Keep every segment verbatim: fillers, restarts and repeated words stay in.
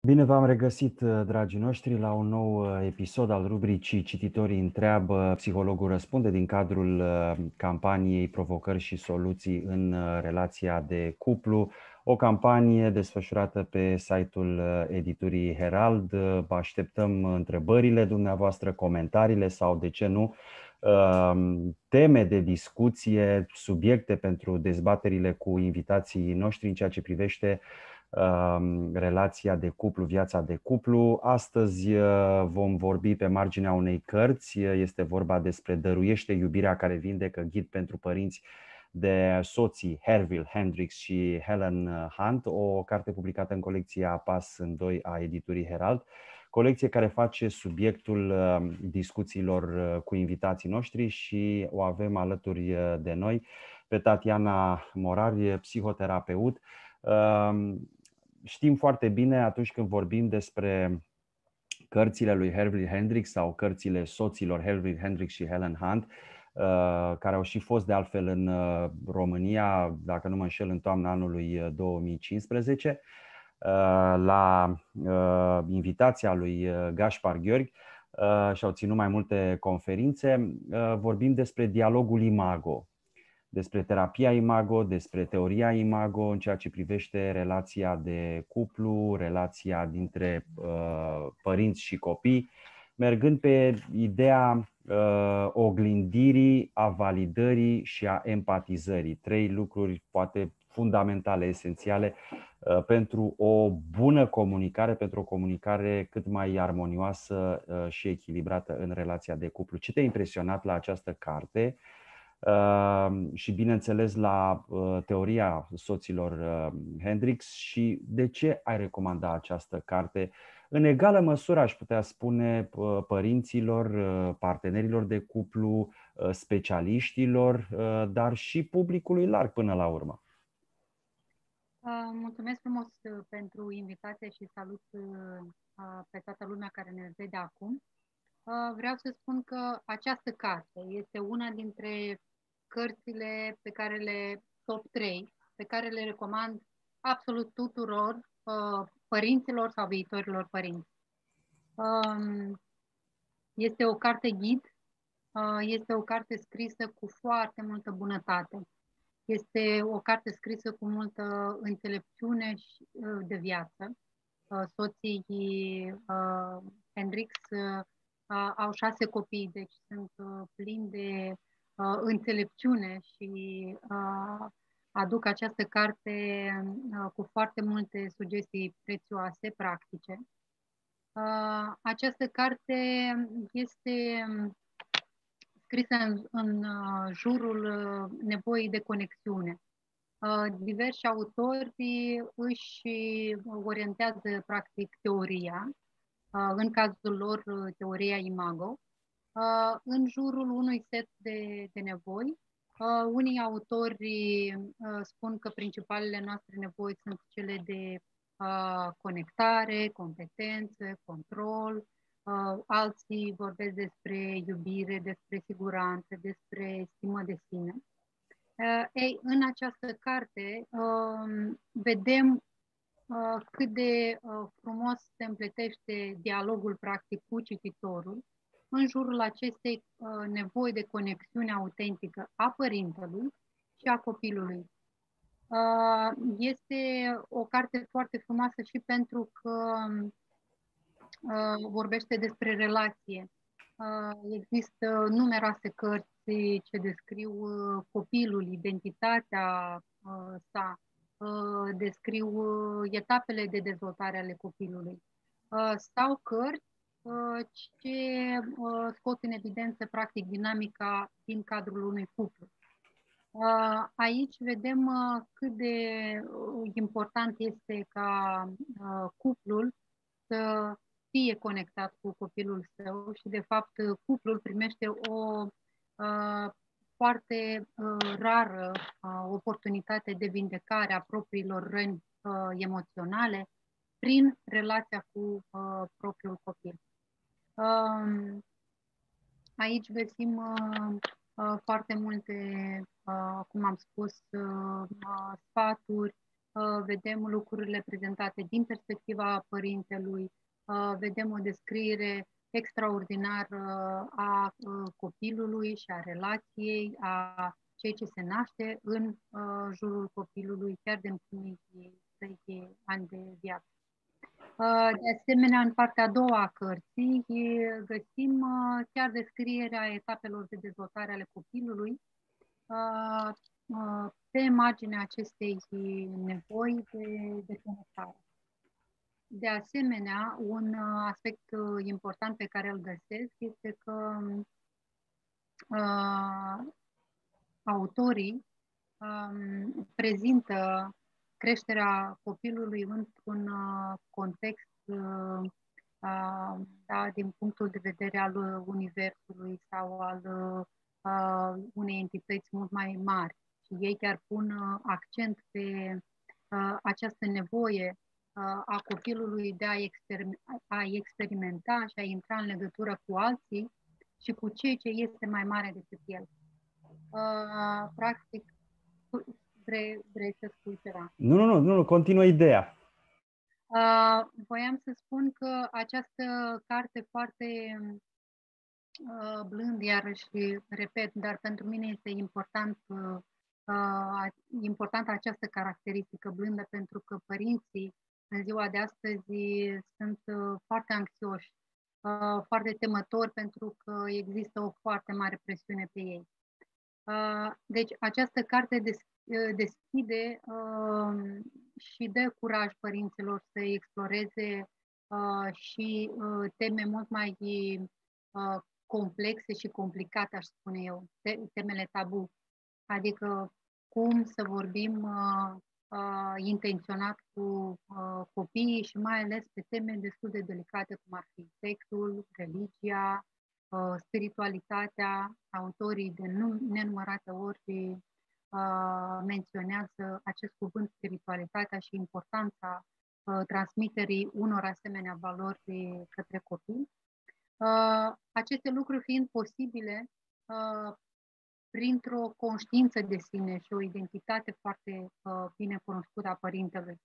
Bine v-am regăsit, dragii noștri, la un nou episod al rubricii Cititorii întreabă, psihologul răspunde, din cadrul campaniei Provocări și soluții în relația de cuplu, o campanie desfășurată pe site-ul editurii Herald. Așteptăm întrebările dumneavoastră, comentariile sau, de ce nu, teme de discuție, subiecte pentru dezbaterile cu invitații noștri în ceea ce privește relația de cuplu, viața de cuplu. Astăzi vom vorbi pe marginea unei cărți. Este vorba despre Dăruiește iubirea care vindecă, ghid pentru părinți, de soții Harville Hendrix și Helen Hunt, o carte publicată în colecția Pas în doi a editurii Herald, colecție care face subiectul discuțiilor cu invitații noștri, și o avem alături de noi pe Tatiana Morari, psihoterapeut. Știm foarte bine, atunci când vorbim despre cărțile lui Harville Hendrix sau cărțile soților Harville Hendrix și Helen Hunt, care au și fost de altfel în România, dacă nu mă înșel, în toamna anului două mii cincisprezece, la invitația lui Gaspar Gheorghi, și-au ținut mai multe conferințe. Vorbim despre dialogul imago, despre terapia imago, despre teoria imago în ceea ce privește relația de cuplu, relația dintre uh, părinți și copii, mergând pe ideea uh, oglindirii, a validării și a empatizării. Trei lucruri poate fundamentale, esențiale uh, pentru o bună comunicare, pentru o comunicare cât mai armonioasă uh, și echilibrată în relația de cuplu. Ce te-a impresionat la această carte? Uh, și bineînțeles la uh, teoria soților uh, Hendrix, și de ce ai recomanda această carte? În egală măsură aș putea spune uh, părinților, uh, partenerilor de cuplu, uh, specialiștilor, uh, dar și publicului larg până la urmă. Uh, mulțumesc frumos uh, pentru invitație și salut uh, pe toată lumea care ne vede acum. Uh, vreau să spun că această carte este una dintre cărțile pe care le top trei, pe care le recomand absolut tuturor uh, părinților sau viitorilor părinți. Um, este o carte ghid, uh, este o carte scrisă cu foarte multă bunătate. Este o carte scrisă cu multă înțelepciune de viață. Soții Hendrix au șase copii, deci sunt plini de înțelepciune și aduc această carte cu foarte multe sugestii prețioase, practice. Această carte este scrisă în, în uh, jurul uh, nevoii de conexiune. Uh, diversi autori își orientează practic teoria, uh, în cazul lor uh, teoria imago, uh, în jurul unui set de, de nevoi. Uh, unii autori uh, spun că principalele noastre nevoi sunt cele de uh, conectare, competență, control. Uh, alții vorbesc despre iubire, despre siguranță, despre stimă de sine. Uh, ei, în această carte uh, vedem uh, cât de uh, frumos se împletește dialogul practic cu cititorul în jurul acestei uh, nevoi de conexiune autentică a părintelui și a copilului. Uh, este o carte foarte frumoasă și pentru că uh, vorbește despre relație. Uh, există numeroase cărți ce descriu uh, copilul, identitatea uh, sa, uh, descriu uh, etapele de dezvoltare ale copilului. Uh, sau cărți uh, ce uh, scot în evidență practic dinamica din cadrul unui cuplu. Uh, aici vedem uh, cât de uh, important este ca uh, cuplul să fie conectat cu copilul său și, de fapt, cuplul primește o uh, foarte uh, rară uh, oportunitate de vindecare a propriilor răni uh, emoționale prin relația cu uh, propriul copil. Uh, aici găsim uh, uh, foarte multe, uh, cum am spus, uh, uh, sfaturi, uh, vedem lucrurile prezentate din perspectiva părintelui, uh, vedem o descriere extraordinară a uh, copilului și a relației, a ceea ce se naște în uh, jurul copilului, chiar de în primii trei ani de viață. De asemenea, în partea a doua a cărții găsim chiar descrierea etapelor de dezvoltare ale copilului pe marginea acestei nevoi de, de conectare. De asemenea, un aspect important pe care îl găsesc este că uh, autorii um, prezintă creșterea copilului într-un uh, context uh, uh, da, din punctul de vedere al universului sau al uh, unei entități mult mai mari. Și ei chiar pun uh, accent pe uh, această nevoie uh, a copilului de a, exper- a experimenta și a intra în legătură cu alții și cu ceea ce este mai mare decât el. Uh, practic, vrei, vrei să spui ceva? Nu, nu, nu, nu, nu continuă ideea. Uh, voiam să spun că această carte foarte uh, blând, iarăși repet, dar pentru mine este important, uh, uh, importantă această caracteristică blândă, pentru că părinții în ziua de astăzi sunt uh, foarte anxioși, uh, foarte temători, pentru că există o foarte mare presiune pe ei. Uh, deci această carte des- deschide uh, și dă curaj părinților să exploreze uh, și uh, teme mult mai uh, complexe și complicate, aș spune eu, temele tabu. Adică cum să vorbim uh, uh, intenționat cu uh, copiii și mai ales pe teme destul de delicate, cum ar fi sexul, religia, uh, spiritualitatea. Autorii de nenumărate ori uh, menționează acest cuvânt, spiritualitatea, și importanța uh, transmiterii unor asemenea valori către copii. Uh, aceste lucruri fiind posibile uh, printr-o conștiință de sine și o identitate foarte uh, bine cunoscută a părintelui.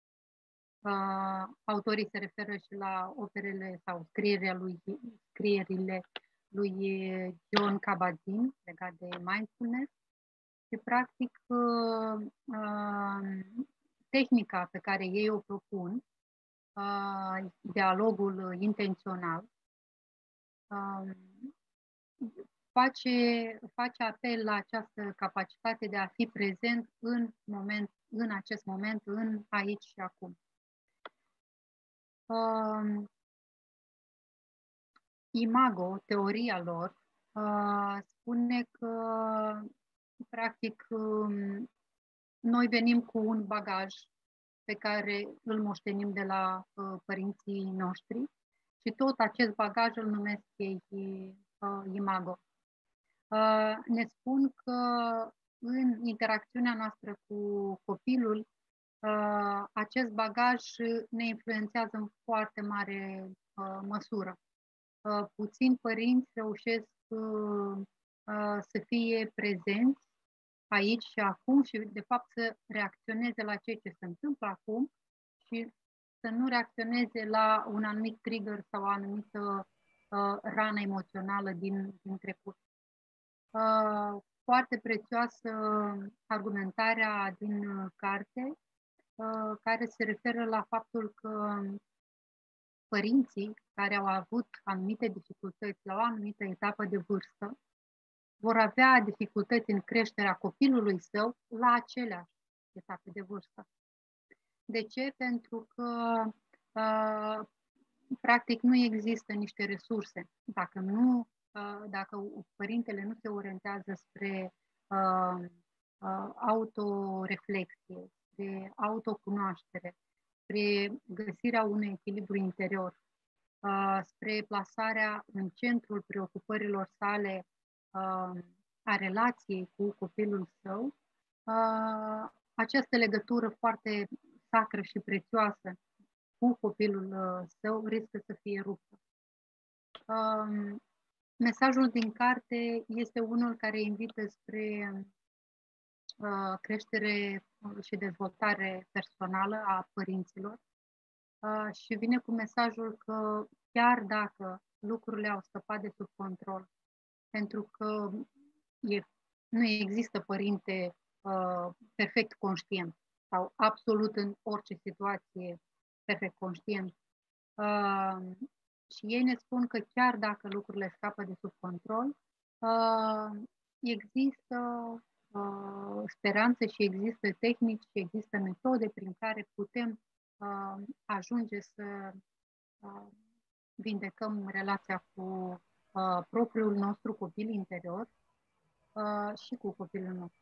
Uh, autorii se referă și la operele sau scrierile lui, scrierile lui Jon Kabat-Zinn legat de mindfulness și practic uh, uh, tehnica pe care ei o propun, uh, dialogul intențional, uh, face, face apel la această capacitate de a fi prezent în moment, în acest moment, în aici și acum. Uh, Imago, teoria lor, uh, spune că, practic, um, noi venim cu un bagaj pe care îl moștenim de la uh, părinții noștri și tot acest bagaj îl numesc ei uh, imago. Uh, ne spun că în interacțiunea noastră cu copilul, uh, acest bagaj ne influențează în foarte mare uh, măsură. Uh, puțini părinți reușesc uh, uh, să fie prezenți aici și acum și, de fapt, să reacționeze la ceea ce se întâmplă acum și să nu reacționeze la un anumit trigger sau o anumită uh, rană emoțională din, din trecut. Uh, foarte prețioasă argumentarea din carte, uh, care se referă la faptul că părinții care au avut anumite dificultăți la o anumită etapă de vârstă vor avea dificultăți în creșterea copilului său la aceleași etape de vârstă. De ce? Pentru că uh, practic nu există niște resurse. Dacă nu dacă părintele nu se orientează spre uh, uh, autoreflexie, spre autocunoaștere, spre găsirea unui echilibru interior, uh, spre plasarea în centrul preocupărilor sale uh, a relației cu copilul său, uh, această legătură foarte sacră și prețioasă cu copilul uh, său riscă să fie ruptă. Uh, Mesajul din carte este unul care invită spre uh, creștere și dezvoltare personală a părinților uh, și vine cu mesajul că chiar dacă lucrurile au scăpat de sub control, pentru că e, nu există părinte uh, perfect conștient sau absolut în orice situație perfect conștient. Uh, și ei ne spun că chiar dacă lucrurile scapă de sub control, uh, există uh, speranță și există tehnici și există metode prin care putem uh, ajunge să uh, vindecăm relația cu uh, propriul nostru copil interior uh, și cu copilul nostru.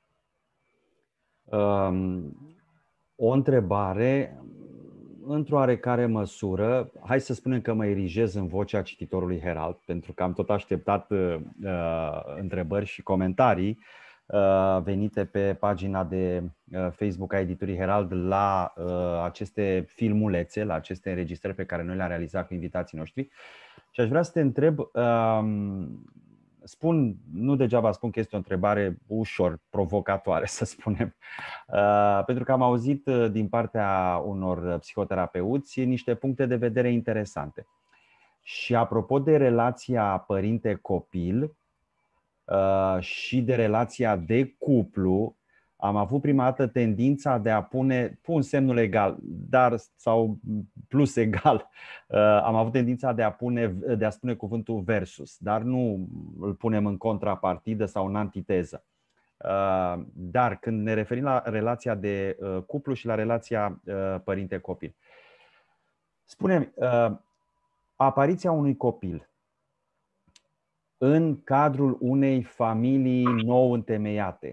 Um, o întrebare, într-o oarecare măsură, hai să spunem că mă erigez în vocea cititorului Herald, pentru că am tot așteptat uh, întrebări și comentarii uh, venite pe pagina de uh, Facebook a editurii Herald la uh, aceste filmulețe, la aceste înregistrări pe care noi le-am realizat cu invitații noștri. Și aș vrea să te întreb, uh, spun, nu degeaba spun că este o întrebare ușor provocatoare, să spunem, uh, pentru că am auzit din partea unor psihoterapeuți niște puncte de vedere interesante. Și apropo de relația părinte-copil uh, și de relația de cuplu, am avut prima dată tendința de a pune, pun semnul egal, dar sau plus egal, uh, am avut tendința de a, pune, de a spune cuvântul versus, dar nu îl punem în contrapartidă sau în antiteză. Uh, dar când ne referim la relația de uh, cuplu și la relația uh, părinte-copil, spune-mi, uh, apariția unui copil în cadrul unei familii nou întemeiate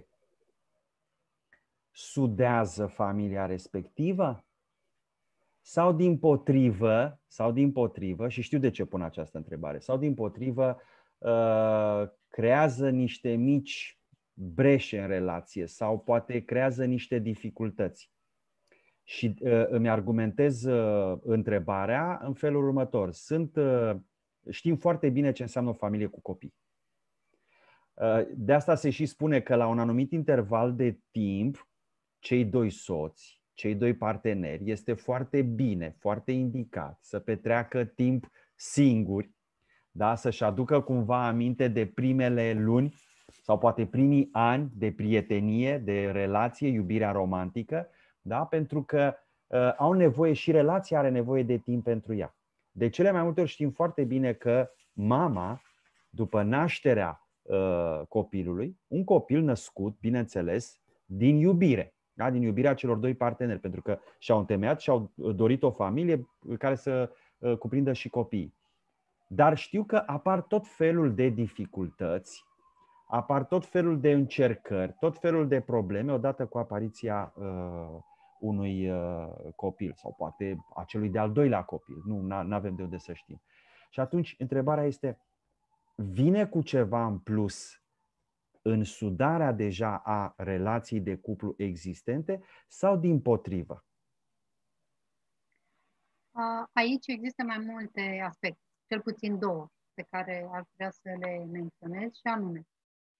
sudează familia respectivă? Sau dimpotrivă, sau dimpotrivă, și știu de ce pun această întrebare, sau dimpotrivă creează niște mici breșe în relație sau poate creează niște dificultăți? Și îmi argumentez întrebarea în felul următor. Sunt, știm foarte bine ce înseamnă o familie cu copii. De asta se și spune că la un anumit interval de timp, cei doi soți, cei doi parteneri, este foarte bine, foarte indicat să petreacă timp singuri, da? Să-și aducă cumva aminte de primele luni sau poate primii ani de prietenie, de relație, iubirea romantică, da? Pentru că uh, au nevoie și relația are nevoie de timp pentru ea. De cele mai multe ori știm foarte bine că mama, după nașterea uh, copilului, un copil născut, bineînțeles, din iubire, da? Din iubirea celor doi parteneri, pentru că și-au întemeiat și-au dorit o familie care să uh, cuprindă și copiii. Dar știu că apar tot felul de dificultăți, apar tot felul de încercări, tot felul de probleme odată cu apariția uh, unui uh, copil sau poate a celui de-al doilea copil. Nu avem de unde să știm. Și atunci întrebarea este, vine cu ceva în plus în sudarea deja a relației de cuplu existente sau dimpotrivă? Aici există mai multe aspecte, cel puțin două, pe care ar vrea să le menționez, și anume,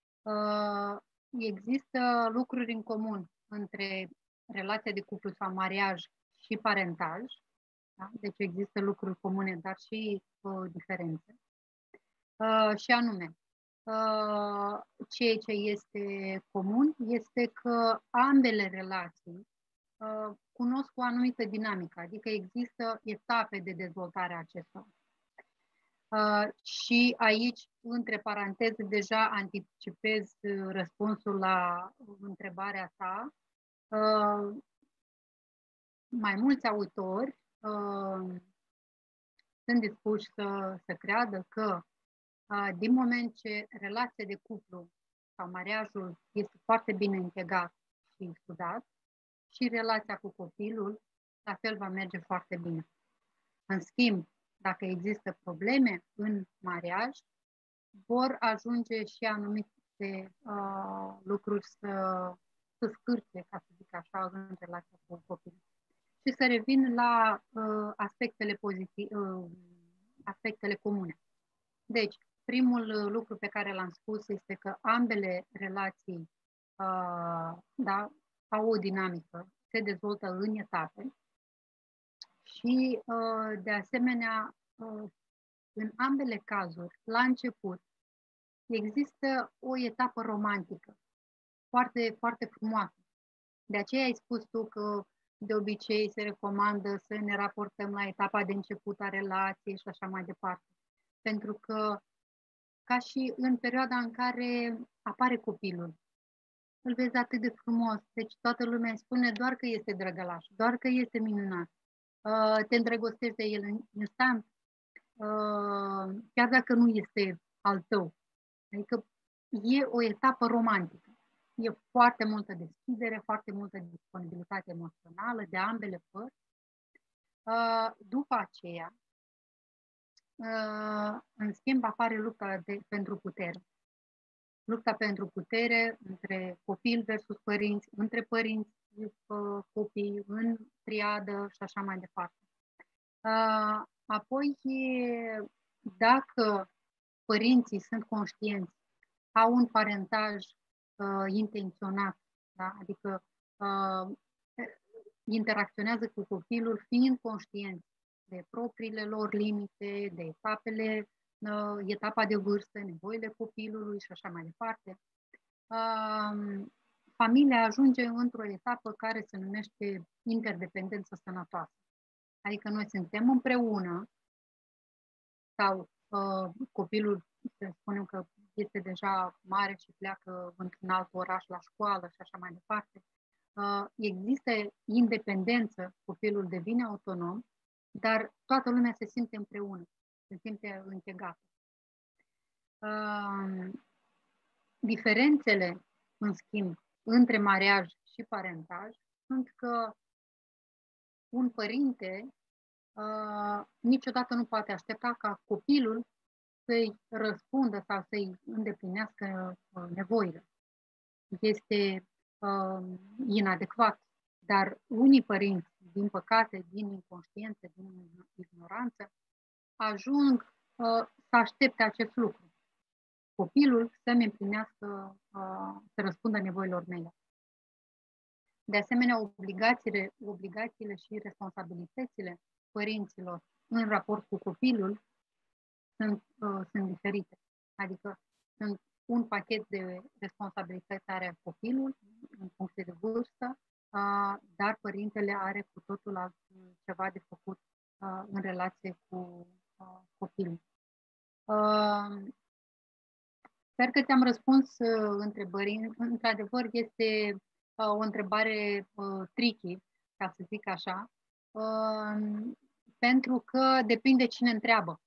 există lucruri în comun între relația de cuplu sau mariaj și parentaj, da? Deci există lucruri comune, dar și uh, diferențe. Uh, și anume, uh, ceea ce este comun este că ambele relații uh, cunosc o anumită dinamică, adică există etape de dezvoltare a acestora. Uh, și aici, între paranteze, deja anticipez răspunsul la întrebarea ta. Uh, mai mulți autori uh, sunt dispuși să, să creadă că uh, din moment ce relația de cuplu sau mariajul este foarte bine integrat și studiat, și relația cu copilul la fel va merge foarte bine. În schimb, dacă există probleme în mariaj, vor ajunge și anumite uh, lucruri să, să scârțe, ca să zic așa, în relația cu copilul. Și să revin la uh, aspectele pozitive, uh, aspectele comune. Deci, primul lucru pe care l-am spus este că ambele relații uh, da, au o dinamică, se dezvoltă în etape și, uh, de asemenea, uh, în ambele cazuri, la început, există o etapă romantică, foarte, foarte frumoasă. De aceea ai spus tu că de obicei se recomandă să ne raportăm la etapa de început a relației și așa mai departe. Pentru că, ca și în perioada în care apare copilul, îl vezi atât de frumos, deci toată lumea îi spune doar că este drăgălaș, doar că este minunat. Te îndrăgostești de el instant, chiar dacă nu este al tău. Adică e o etapă romantică. E foarte multă deschidere, foarte multă disponibilitate emoțională de ambele părți. După aceea, în schimb, apare lupta de, pentru putere. Lupta pentru putere între copil versus părinți, între părinți, copii, în triadă și așa mai departe. Apoi, dacă părinții sunt conștienți, au un parentaj uh, intenționat, da? Adică uh, interacționează cu copilul fiind conștienți de propriile lor limite, de etapele, uh, etapa de vârstă, nevoile copilului și așa mai departe. Uh, familia ajunge într-o etapă care se numește interdependență sănătoasă. Adică noi suntem împreună sau uh, copilul, să spunem că este deja mare și pleacă într-un alt oraș la școală și așa mai departe. Uh, există independență, copilul devine autonom, dar toată lumea se simte împreună, se simte închegată. Uh, diferențele, în schimb, între mariaj și parentaj sunt că un părinte uh, niciodată nu poate aștepta ca copilul să-i răspundă sau să-i îndeplinească uh, nevoile. Este uh, inadecvat. Dar unii părinți, din păcate, din inconștiență, din ignoranță, ajung uh, să aștepte acest lucru. Copilul să-mi împlinească, uh, să răspundă nevoilor mele. De asemenea, obligațiile, obligațiile și responsabilitățile părinților în raport cu copilul sunt, uh, sunt diferite. Adică sunt un pachet de responsabilități are copilul în funcție de vârstă, uh, dar părintele are cu totul altceva de făcut uh, în relație cu uh, copilul. Uh, sper că ți-am răspuns uh, întrebării. Într-adevăr, este uh, o întrebare uh, tricky, ca să zic așa, uh, pentru că depinde cine întreabă.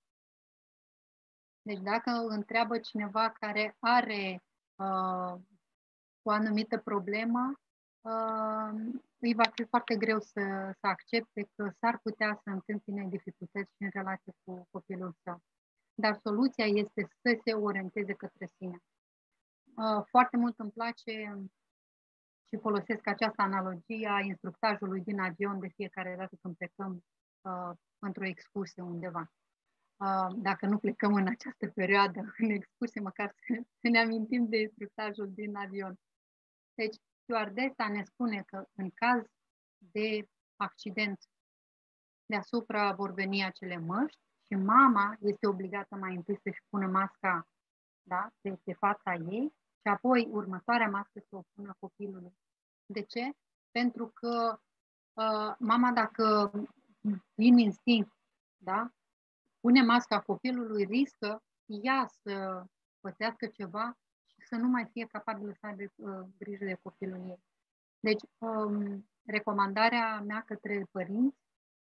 Deci dacă întreabă cineva care are uh, o anumită problemă, uh, îi va fi foarte greu să, să accepte că s-ar putea să întâmpine dificultăți în relație cu copilul său. Dar soluția este să se orienteze către sine. Uh, foarte mult îmi place și folosesc această analogie a instructajului din avion de fiecare dată când plecăm uh, într-o excursie undeva. Dacă nu plecăm în această perioadă, în excursie, măcar să, să ne amintim de instructajul din avion. Deci, stewardesa ne spune că în caz de accident deasupra vor veni acele măști și mama este obligată mai întâi să-și pună masca, da, pe, pe fața ei și apoi următoarea mască să o pună copilului. De ce? Pentru că uh, mama, dacă din instinct, da, pune masca copilului, riscă ea să pățească ceva și să nu mai fie capabilă să aibă uh, grijă de copilul ei. Deci, um, recomandarea mea către părinți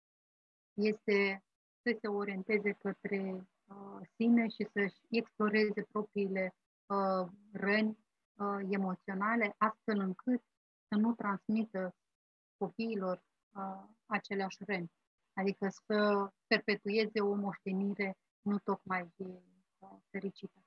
este să se orienteze către uh, sine și să-și exploreze propriile uh, răni uh, emoționale, astfel încât să nu transmită copiilor uh, aceleași răni. Adică să perpetueze o moștenire nu tocmai fericită.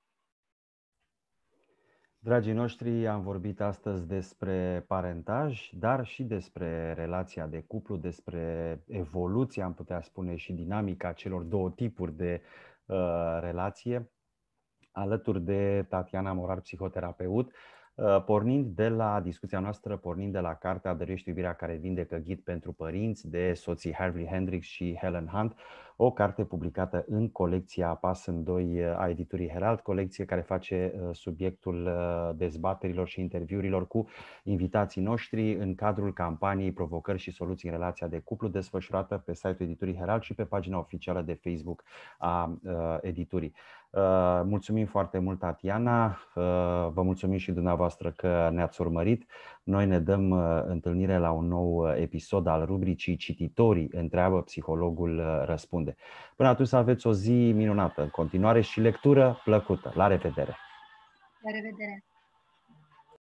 Dragii noștri, am vorbit astăzi despre parentaj, dar și despre relația de cuplu, despre evoluția, am putea spune, și dinamica celor două tipuri de uh, relație, alături de Tatiana Morar, psihoterapeut. Pornind de la discuția noastră, pornind de la cartea Dăruiește iubirea care vindecă, ghid pentru părinți, de soții Harvey Hendrix și Helen Hunt, o carte publicată în colecția Pas în doi a editurii Herald, colecție care face subiectul dezbaterilor și interviurilor cu invitații noștri în cadrul campaniei Provocări și soluții în relația de cuplu, desfășurată pe site-ul editurii Herald și pe pagina oficială de Facebook a editurii. Mulțumim foarte mult, Tatiana, vă mulțumim și dumneavoastră că ne-ați urmărit. Noi ne dăm întâlnire la un nou episod al rubricii Cititorii întreabă, psihologul răspunde. Până atunci să aveți o zi minunată în continuare și lectură plăcută. La revedere! La revedere!